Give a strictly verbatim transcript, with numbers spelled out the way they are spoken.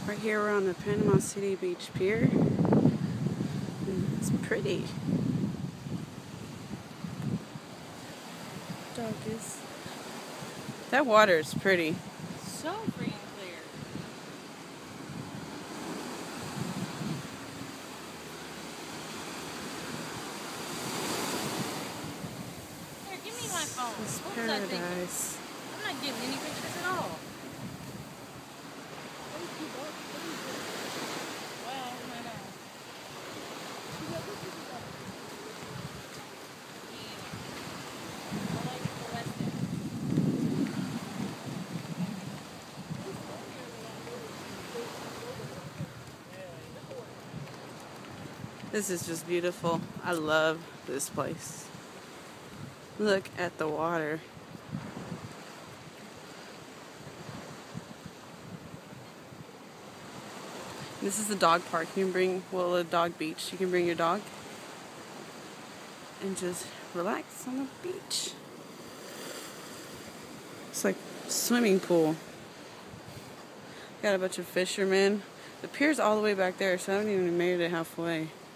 Right here we're on the Panama City Beach Pier. And it's pretty. Doggies. That water is pretty. So freaking clear. Here, give me my phone. It's What was I thinking? paradise. I'm not getting any pictures at all. Well, I know. This is just beautiful. I love this place. Look at the water. This is the dog park. You can bring, well, a dog beach. You can bring your dog and just relax on the beach. It's like a swimming pool. Got a bunch of fishermen. The pier's all the way back there, so I haven't even made it halfway.